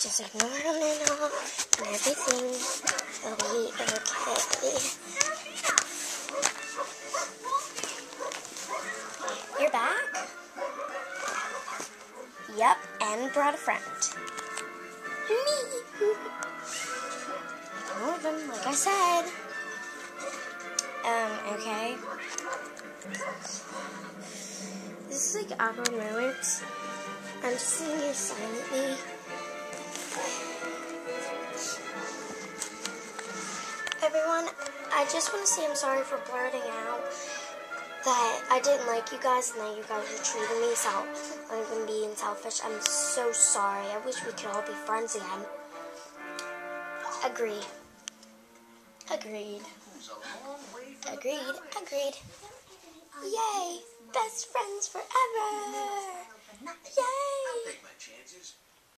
Just ignore him and all, and everything will be okay. You're back? Yep, and brought a friend. Me! Ignore them, like I said. Okay. This is like awkward moments. I'm just sitting here silently. Everyone, I just want to say I'm sorry for blurting out that I didn't like you guys and that you guys were treating me so I'm even being selfish. I'm so sorry. I wish we could all be friends again. Agreed. Agreed. Agreed. Agreed. Yay! Best friends forever! Yay!